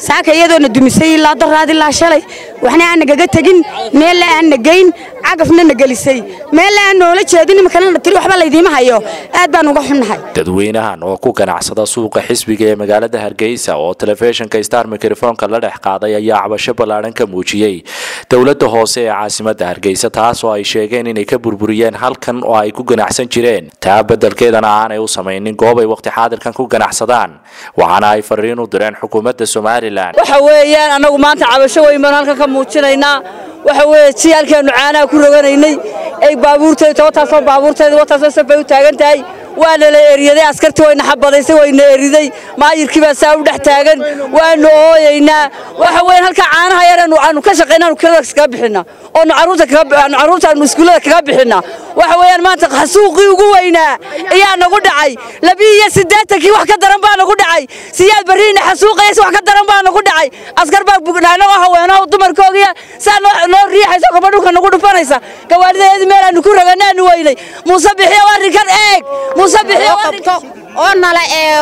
saaka iyadoona dumisay ilaa daraad ilaa shalay waxna aan nagaga tagin meel aan nagayn cagafna nagalisay meel aan noola jeedin markana tiri waxba laydiima hayo aad baan uga xunnahay dadweynahan oo ku ganacsada suuqa xisbiga ee magaalada Hargeysa oo telefishinka Star Microphone la dhex qaaday ayaa cabasho balaaran ka muujiyay dawladda hoose ee caasimadda Hargeysa taas oo ay sheegeen inay ka burburiyeen halkan oo ay ku ganacsan jireen taa beddelkeedana aanay u sameeynin goob ay waqti xaadirkan ku ganacsadaan waxaana ay fariin u direen xukuumadda Soomaaliland waxa weeyaan anagu maanta cabasho weyn baan halkan ka muujinaynaa waxa weeye ciyaalkeenu caanaha ku roganaynay ay baabuurteeda wataasoo baabuurteeda wataasoo safay u taagan tahay waana la eriyaday askartii wayna xabadaysay wayna eriday maayirkii baa saa u dhex taagan waanu ooyaynaa waxa weyn halka caanaha yar aanu ka shaqeynaa kala iska bixina oo caruurta iskuulada kaga bixina waxa weeyaan maanta xasuuqii ugu weynaa ayaa nagu dhacay 82 wax ka daran baa nagu dhacay siyaad bariina xasuuqaysa wax ka daran baa nagu dhacay askar baa bugnaana waxa weeyaan dumarkoogiya saa noo riixayso gabadhuka nagu dhufanaysa gawaarideed meel aanu ku raganaanu weynay Muuse bixiyo warinkan eeg oo nala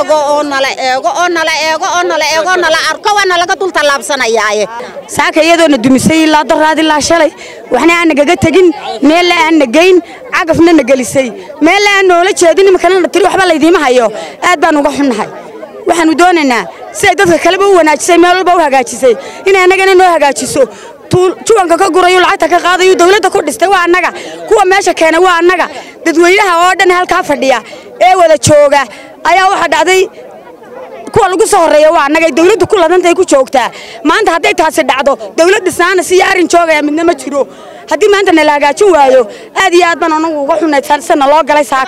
arko wana laga dul talaabsanayaaye saaka iyadoona dumisay ilaa daraad ilaa shalay waxna aan nagaga tagin meel aan nagayn cagafna nagalisay meel aan noola jeedin markana tiri waxba laydiima hayo aad baan uga xunnahay waxaanu doonaynaa si ay dadka kale u wanaajisay meel walba u hagaajisay in anagana noo hagaajiso juwanka ka gurayo lacagta ka qaadayo dawladda ku dhistay waa annaga kuwa meesha keenay waa annaga dadweynaha oo dhan halka fadhiya ee wada jooga ayaa waxa dhacday kuwa lagu soo horeeyo waa annaga dawladdu ku ladantay ku joogtaa maanta haday taasi dhacdo dawladda saana si arin joogaya midna ma jiro hadii maanta la hagaajin waayo aad iyo aad baan anagu uga xunaysan loo galay saaka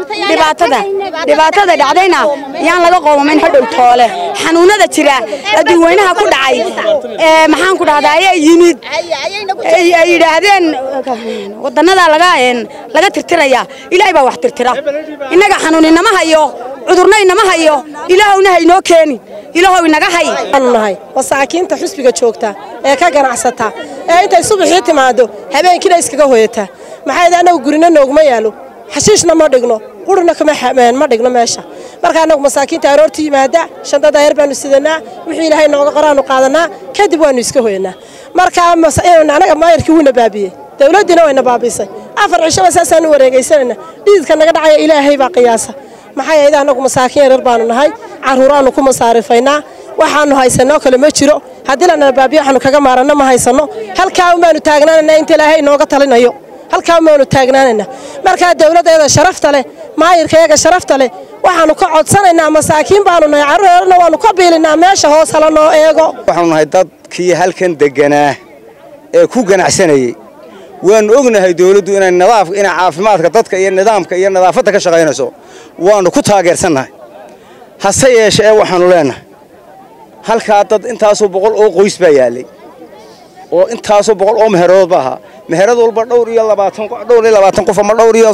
dhibaatada dhacdayna yaan laga qoomayn hadhow toole xanuunada jira dadweynaha ku dhacay maxaan ku dhahdaa ay yimid ay yiraahdeen wadanada laga tirtiraya ilaahay baa wax tirtira inaga xanuuninama hayo cudurnaynama hayo ilaahowna haynoo keeni ilaahow inaga hay annahay wasaakiinta xisbiga joogta ee ka ganacsata ee intay subaxii timaado habeenkii iskaga hooyata maxay anagu gurina noogma yaalo xashiishna ma dhigno qurna kama xameen ma dhigno meesha marka anagu masaakiinta aroortii yimaada shandada yar baanu sidanaa wixii ilaahay nooga qoraanu qaadanaa kadib waanu iska hooyanaa marka anaga maayirkii wuna baabiyay dawladina wayna baabisay afar cisho asaasaan wareegaysanayna dhiidka naga dhacay ilaahay baa qiyaasa maxay ayda anagu masaakiin yar baanu nahay caruuraanu ku masaarifaynaa waxaanu haysano kale ma jiro hadii la baabiyo waxaanu kaga maarana ma haysano halka umaanu taagnaanayna inta ilaahay nooga talinayo halka umaanu taagnaanayna marka dawladda sharafta leh maayirkayaga sharafta leh waxaanu ka codsanaynaa masaakiin baanu nahay caruurna waanu ka biilinaa meesha hoos hala noo eego waxaanu nahay dadkii halkan deganaa ee ku ganacsanayay waan ognahay dawladdu inay caafimaadka dadka iyo nidaamka iyo nadaafadda ka shaqeynayso waanu ku taageersanahay hase yeeshee waxaanu leenahay halka dad intaasoo 100 oo qoys baa yaalay oo intaasoo 100 oo meherood baa meherad walba dhowr iyo 20 qof ama dhowr iyo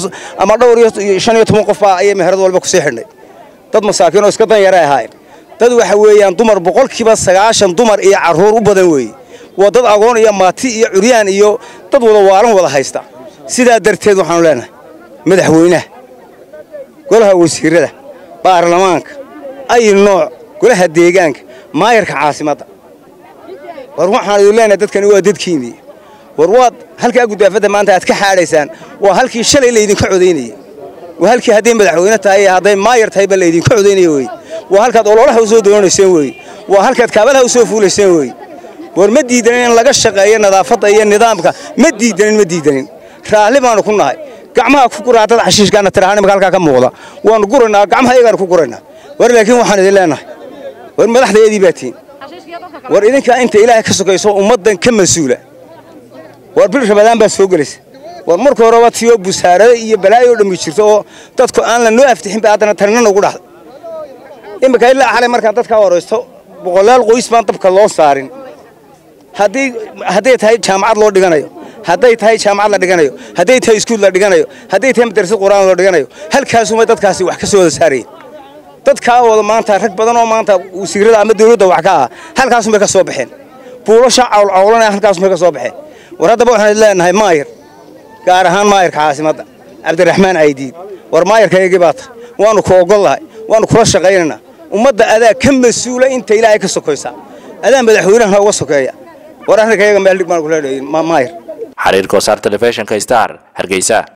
15 qof baa ay meherad walba ku sii xidhnay dad masaakiin oo iska dan yar ahaayeen dad waxa weeyaan dumar 90% dumar iyo caruur u badan weey waa dad agoon iyo maati iyo curyaan iyo dad wada waalan wada haysta sidaa darteed waxaanu leenahay madaxweynaha golaha wasiirada baarlamaanka ay nooc golaha deegaanka maayirka caasimadda war waxaan idin leenahay dadkani waa dadkiinii war waad halka gudaafada maanta aad ka xaadhaysaan waa halkii shalay la idin ka codeynayay waa halkii hadii madaxweyne tahay haday maayir tahay bal la idin ka codeynayay way waa halkaad ololaha soo doonayseen way waa halkaad kaabalaha soo fuuleyseen way war ma diidanin in laga shaqeeyo nadaafadda iyo nidaamka ma diidanin raali baanu ku nahay gacmaha ku guraadada xashiishkana tiraahana halka ka muuqda waanu guranaa gacmaha iyaga ku guranaa war laakiin waxaan idin leenahay war madaxdeedii baatiin war idinka inta ilaahay ka sugayso ummadan ka masuula war bil Ramadaan baa soo galaysa war markii hore waa tiyo busaarada iyo balaayo dhami jirto oo dadku aan la noo aftixin baa hadana tarnana ugu dhaxday imika ilaa xalay markaan dadka waraysto boqolaal qoys baan dabka loo saarin hadday tahay jaamacad loo dhiganayo hadday tahay jaamacad la dhiganayo hadday tahay iskuul la dhiganayo hadday tahay madrasad quraan loo dhiganayo halkaas uma dadkaasi wax ka soo wada saareen dadka wada maanta rag badan oo maanta wasiirada ama dawladda wax ka ah halkaas uma ka soo baxeen buulasha awlanay halkaas uma ka soo baxeen war hadaba waxaan leenahay maayir gaar ahaan maayirka caasimadda Cabdiraxmaan Aydiid war maayirkayga baad waanu ku ogolahay waanu kula shaqeynaa ummadda adaa ka masuula inta ilaahay ka sokoysa adaan madaxweynaha uga sokeeya war arrinkayaga meel dhig baan ku leeyahay maayir xariir koosar telefishinka Star Hargeysa.